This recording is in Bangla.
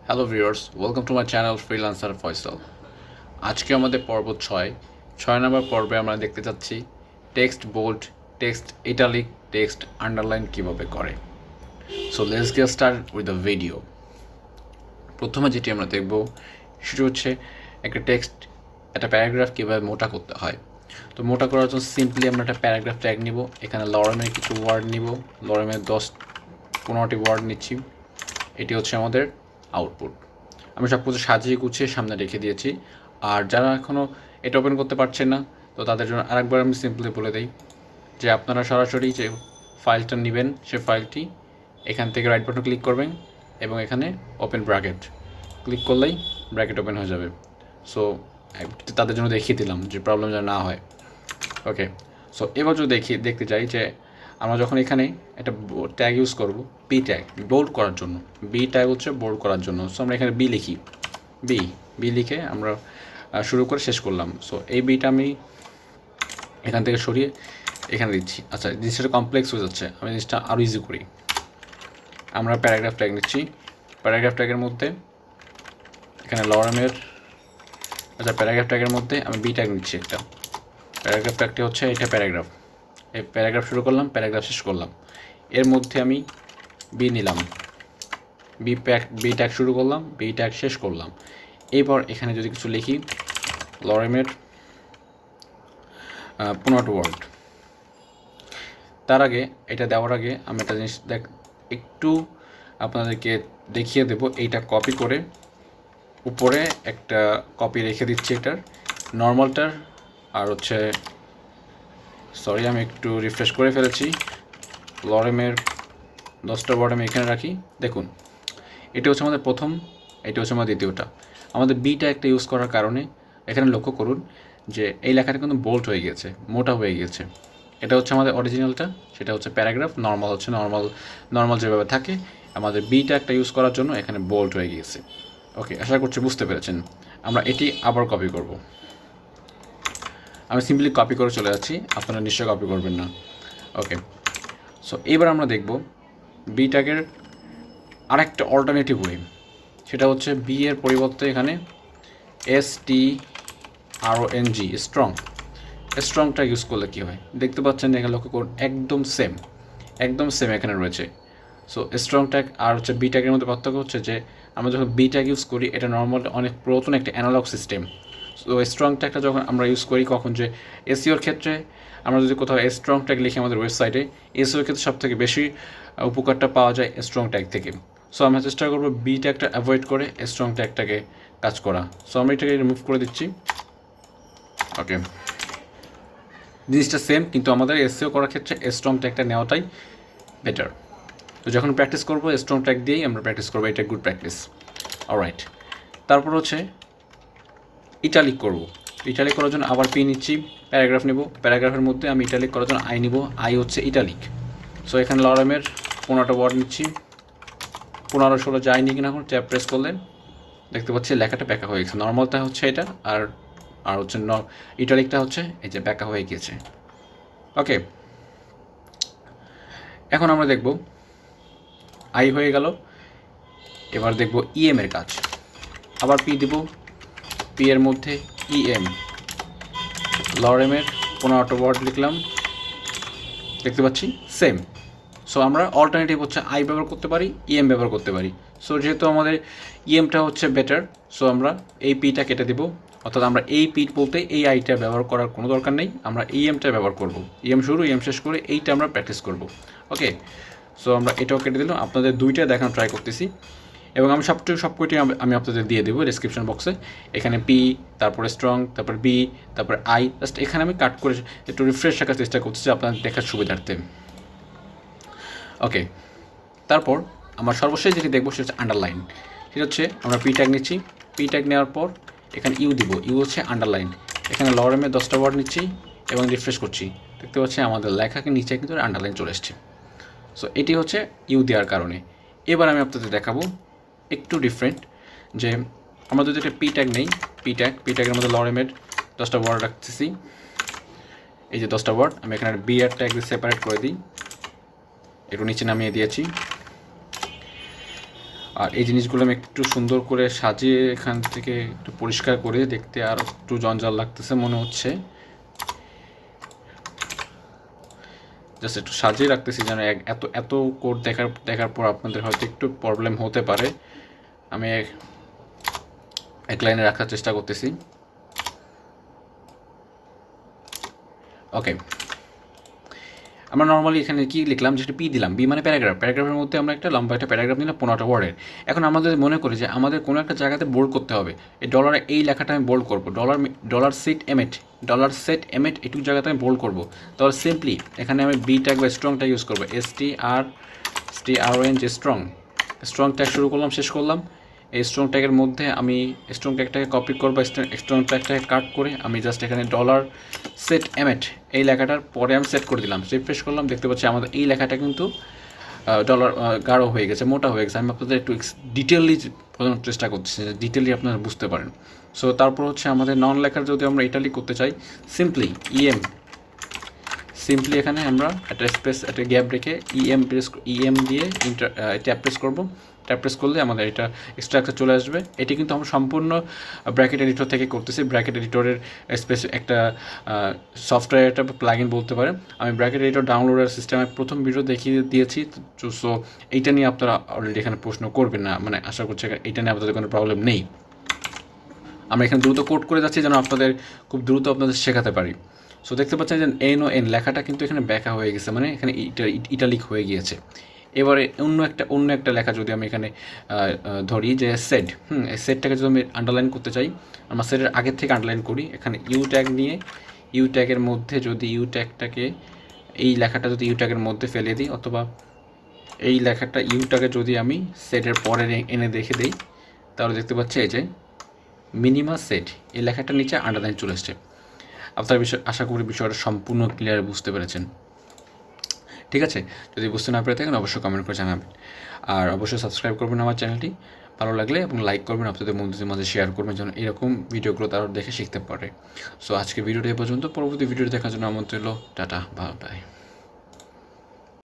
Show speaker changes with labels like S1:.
S1: Hello viewers, welcome to my channel Freelancer Foysal. আজকে আমাদের পর্ব 6 নম্বর পর্বে আমরা দেখতে যাচ্ছি text bold, text italic, text underline কিভাবে করে। So let's get start with the video. প্রথমে যেটি আমরা দেখব সেটা হচ্ছে একটা টেক্সট, একটা প্যারাগ্রাফ কিভাবে মোটা করতে হয়। তো মোটা করার জন্য সিম্পলি আমরা একটা প্যারাগ্রাফ ট্যাগ নিব, এখানে লরেমের কিছু ওয়ার্ড নিব, লরেমের 10-15টি ওয়ার্ড নিচ্ছি। এটি হচ্ছে আমাদের আউটপুট। আমি সব কিছু সাজিয়ে গুছিয়ে সামনে রেখে দিয়েছি। আর যারা এখনও এটা ওপেন করতে পারছেন না, তো তাদের জন্য আরেকবার আমি সিম্পলি বলে দিই যে আপনারা সরাসরি যে ফাইলটা নেবেন সে ফাইলটি এখান থেকে রাইট বাটন ক্লিক করবেন এবং এখানে ওপেন ব্র্যাকেট ক্লিক করলেই ব্র্যাকেট ওপেন হয়ে যাবে। সো তাদের জন্য দেখিয়ে দিলাম যে প্রবলেম যেন না হয়। ওকে, সো এবার যদি দেখতে চাই যে আমরা যখন এখানে একটা ট্যাগ ইউজ করব, বি ট্যাগ, বোল্ড করার জন্য। বি ট্যাগ হচ্ছে বোল্ড করার জন্য। সো আমরা এখানে বি লিখি, বি লিখে আমরা শুরু করে শেষ করলাম। সো এই বিটা আমি এখান থেকে সরিয়ে এখানে দিচ্ছি। আচ্ছা, জিনিসটা কমপ্লেক্স হয়ে যাচ্ছে, আমি জিনিসটা আরও ইজি করি। আমরা প্যারাগ্রাফ ট্যাগ নিচ্ছি, প্যারাগ্রাফ ট্যাগের মধ্যে এখানে লরেমের, আচ্ছা প্যারাগ্রাফ ট্যাগের মধ্যে আমি বি ট্যাগ নিচ্ছি একটা। প্যারাগ্রাফ ট্যাগটি হচ্ছে এটা প্যারাগ্রাফ, এই প্যারাগ্রাফ শুরু করলাম, প্যারাগ্রাফ শেষ করলাম। এর মধ্যে আমি বি নিলাম, বি ট্যাগ শুরু করলাম, বি ট্যাগ শেষ করলাম। এরপর এখানে যদি কিছু লিখি, লরেমের 15টি ওয়ার্ড। তার আগে এটা দেওয়ার আগে আমি একটা জিনিস একটু আপনাদেরকে দেখিয়ে দেব। এইটা কপি করে উপরে একটা কপি রেখে দিচ্ছি এটার নর্মালটার। আর হচ্ছে সরি, আমি একটু রিফ্রেশ করে ফেলেছি। লরেমের 10টা ওয়ার্ড আমি এখানে রাখি। দেখুন, এটা হচ্ছে আমাদের প্রথম, এটা হচ্ছে আমাদের দ্বিতীয়টা। আমাদের বিটা একটা ইউজ করার কারণে এখানে লক্ষ্য করুন যে এই লেখাটা কিন্তু বোল্ড হয়ে গেছে, মোটা হয়ে গেছে। এটা হচ্ছে আমাদের অরিজিনালটা, সেটা হচ্ছে প্যারাগ্রাফ, নর্মাল হচ্ছে নর্মাল যেভাবে থাকে। আমাদের বিটা একটা ইউজ করার জন্য এখানে বোল্ড হয়ে গিয়েছে। ওকে, আশা করছি বুঝতে পেরেছেন। আমরা এটি আবার কপি করব। আমি সিম্পলি কপি করে চলে যাচ্ছি, আপনারা নিশ্চয়ই কপি করবেন না। ওকে, সো এবার আমরা দেখব বি ট্যাগের আরেকটা অল্টারনেটিভ ওয়ে। সেটা হচ্ছে বি এর পরিবর্তে এখানে STRONG, স্ট্রংটা ইউজ করলে কী হয় দেখতে পাচ্ছেন। এখানে লক্ষ্য করুন একদম সেম এখানে রয়েছে। সো স্ট্রং ট্যাগ আর হচ্ছে বি ট্যাগের মধ্যে পার্থক্য হচ্ছে যে আমরা যখন বি ট্যাগ ইউজ করি এটা নর্মাল অনেক পুরাতন একটা অ্যানালগ সিস্টেম। সো স্ট্রং ট্যাগটা যখন আমরা ইউজ করি কখন, যে এসইওর ক্ষেত্রে আমরা যদি কোথাও স্ট্রং ট্যাগ লিখি আমাদের ওয়েবসাইটে, এসইওর ক্ষেত্রে সবথেকে বেশি উপকারটা পাওয়া যায় স্ট্রং ট্যাগ থেকে। সো আমরা চেষ্টা করবো বি ট্যাগটা অ্যাভয়েড করে স্ট্রং ট্যাগটাকে কাজ করা। সো আমরা এটাকে রিমুভ করে দিচ্ছি। ওকে, জিনিসটা সেম, কিন্তু আমাদের এসইও করার ক্ষেত্রে স্ট্রং ট্যাগটা নেওয়াটাই বেটার। তো যখন প্র্যাকটিস করবো স্ট্রং ট্যাগ দিয়েই আমরা প্র্যাকটিস করবো, এটা গুড প্র্যাকটিস। অলরাইট, তারপর হচ্ছে ইটালিক করব। ইটালিক করার জন্য আবার পি নিচ্ছি, প্যারাগ্রাফ নেব, প্যারাগ্রাফের মধ্যে আমি ইটালিক করার জন্য আই নিব, আই হচ্ছে ইটালিক। সো এখানে লরেমের 15টা ওয়ার্ড নিচ্ছি, 15-16 যাই নিই কিনা, এখন ট্যাব প্রেস করলে দেখতে পাচ্ছি লেখাটা ব্যাকা হয়ে গেছে। নর্মালটা হচ্ছে এটা, আর হচ্ছে ইটালিকটা হচ্ছে এই যে ব্যাকা হয়ে গিয়েছে। ওকে, এখন আমরা দেখব আই হয়ে গেল। এবার দেখব ইএম এর কাজ। আবার পি দেব, পি এর মধ্যে ইএম, লরেমের 15টা ওয়ার্ড লিখলাম, দেখতে পাচ্ছি সেম। সো আমরা অল্টারনেটিভ হচ্ছে আই ব্যবহার করতে পারি, ইএম ব্যবহার করতে পারি। সো যেহেতু আমাদের ইএমটা হচ্ছে বেটার, সো আমরা এই পিটা কেটে দেব। অর্থাৎ আমরা এই পি বলতে এই আইটা ব্যবহার করার কোনো দরকার নেই, আমরা ইএমটা ব্যবহার করব। ইএম শুরু, ইএম শেষ করে এইটা আমরা প্র্যাকটিস করব। ওকে, সো আমরা এটাও কেটে দিলাম। আপনাদের দুইটা দেখানো ট্রাই করতেছি এবং আমি সবকটি আমি আপনাদের দিয়ে দেবো ডিসক্রিপশন বক্সে। এখানে পি, তারপরে স্ট্রং, তারপর বি, তারপরে আই। জাস্ট এখানে আমি কাট করে একটু রিফ্রেশ রাখার চেষ্টা করতেছি আপনাদের দেখার সুবিধার্থে। ওকে, তারপর আমার সর্বশেষ যেটি দেখবো সেটা হচ্ছে আন্ডারলাইন। সেটা হচ্ছে আমরা পি ট্যাগ নিচ্ছি, পি ট্যাগ নেওয়ার পর এখানে ইউ দিব, ইউ হচ্ছে আন্ডারলাইন। এখানে লরেমের 10টা ওয়ার্ড নিচ্ছি এবং রিফ্রেশ করছি, দেখতে পাচ্ছি আমাদের লেখাকে নিচে কিন্তু আন্ডারলাইন চলে এসছে। সো এটি হচ্ছে ইউ দেওয়ার কারণে। এবার আমি আপনাদের দেখাবো একটু ডিফারেন্ট, যে আমরা যদি একটা পি ট্যাগ নেই, পি ট্যাগের মধ্যে লরেমের 10টা ওয়ার্ড রাখতেছি। এই যে 10টা ওয়ার্ড আমি এখানে বি আর ট্যাগ সেপারেট করে দিই, একটু নিচে নামিয়ে দিয়েছি। আর এই জিনিসগুলো আমি একটু সুন্দর করে সাজিয়ে এখান থেকে একটু পরিষ্কার করে দেখতে আর একটু জঞ্জাল লাগতেছে মনে হচ্ছে, জাস্ট একটু সাজিয়ে রাখতেছি যেন এত এত কোড দেখার পর আপনাদের হয়তো একটু প্রবলেম হতে পারে। আমি এক লাইনে রাখার চেষ্টা করতেছি। ওকে, আমরা নর্মালি এখানে কি লিখলাম, যেটা পি দিলাম, বি মানে প্যারাগ্রাফ, প্যারাগ্রাফের মধ্যে আমরা একটা লম্বা একটা প্যারাগ্রাফ নিলাম 15টা ওয়ার্ডের। এখন আমাদের মনে করি যে আমাদের কোনো একটা জায়গাতে বোল্ড করতে হবে, এই ডলারে এই লেখাটা আমি বোল্ড করবো, ডলার সেট এমএট এইটুকু জায়গাতে আমি বোল্ড করবো। তাহলে সিম্পলি এখানে আমি বি ট্যাগ বা স্ট্রং ট্যাগ ইউজ করবো, STRONG স্ট্রং ট্যাগ শুরু করলাম, শেষ করলাম। এই স্ট্রং ট্যাগের মধ্যে আমি স্ট্রং ট্যাগটাকে কপি করবো, স্ট্রং ট্যাগটাকে কাট করে আমি জাস্ট এখানে ডলার সেট এমএট এই লেখাটার পরে আমি সেট করে দিলাম, রিফ্রেশ করলাম, দেখতে পাচ্ছি আমাদের এই লেখাটা কিন্তু ডলার গাঢ় হয়ে গেছে, মোটা হয়ে গেছে। আমি আপনাদের একটু ডিটেললি বোঝানোর চেষ্টা করছি, ডিটেললি আপনারা বুঝতে পারেন। সো তারপর হচ্ছে আমাদের নন লেখার যদি আমরা ইটালিক করতে চাই, সিম্পলি এখানে আমরা একটা স্পেস একটা গ্যাপ রেখে ইএম দিয়ে ট্যাপ প্রেস করবো। ট্যাপ প্রেস করলে আমাদের এটা স্ট্রাকচার চলে আসবে। এটি কিন্তু আমরা সম্পূর্ণ ব্র্যাকেট এডিটর থেকে করতেছি। ব্র্যাকেট এডিটরের স্পেস একটা সফটওয়্যার, একটা প্লাগইন বলতে পারেন। আমি ব্র্যাকেট এডিটর ডাউনলোডের সিস্টেমে প্রথম ভিডিও দেখিয়ে দিয়েছি। সো এইটা নিয়ে আপনারা অলরেডি এখানে প্রশ্ন করবেন না, মানে আশা করছি এটা নিয়ে আপনাদের কোনো প্রবলেম নেই। আমরা এখানে দ্রুত কোড করে যাচ্ছি যেন আপনাদের খুব দ্রুত আপনাদের শেখাতে পারি। সো দেখতে পাচ্ছেন যে এন লেখাটা কিন্তু এখানে ব্যাকা হয়ে গেছে, মানে এখানে ইটালিক হয়ে গিয়েছে। এবারে অন্য একটা লেখা যদি আমি এখানে ধরি যে সেট, এই সেটটাকে যদি আমি আন্ডারলাইন করতে চাই, আমরা সেটের আগের থেকে আন্ডারলাইন করি। এখানে ইউ ট্যাগ নিয়ে ইউ ট্যাগের মধ্যে যদি ইউ ট্যাগটাকে এই লেখাটা যদি ইউ ট্যাগের মধ্যে ফেলে দিই, অথবা এই লেখাটা ইউ ট্যাগে যদি আমি সেটের পরে এনে দেখে দিই, তাহলে দেখতে পাচ্ছি এই যে মিনিমা সেট এই লেখাটার নিচে আন্ডারলাইন চলে এসছে। আপনার আশা করি বিষয়টা সম্পূর্ণ ক্লিয়ার বুঝতে পেরেছেন। ঠিক আছে, যদি বুঝতে না পেরে থাকেন অবশ্যই কমেন্ট করে জানাবেন, আর অবশ্যই সাবস্ক্রাইব করবেন আমার চ্যানেলটি ভালো লাগলে, এবং লাইক করবেন, আপনাদের বন্ধুদের মাঝে শেয়ার করবেন যেন এরকম ভিডিওগুলো তারা দেখে শিখতে পারে। সো আজকে ভিডিওটা এই পর্যন্ত, পরবর্তী ভিডিও দেখার জন্য আমন্ত্রণ রইল। টাটা, বাই বাই।